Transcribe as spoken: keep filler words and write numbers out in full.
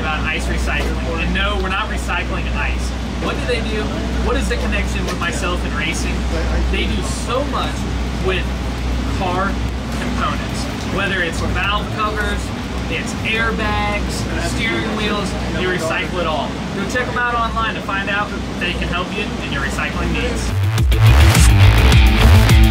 about ice recycling. And no, we're not recycling ice. What do they do? What is the connection with myself and racing? They do so much with car components. Whether it's valve covers, it's airbags, steering wheels, they recycle it all. Go check them out online to find out if they can help you in your recycling needs.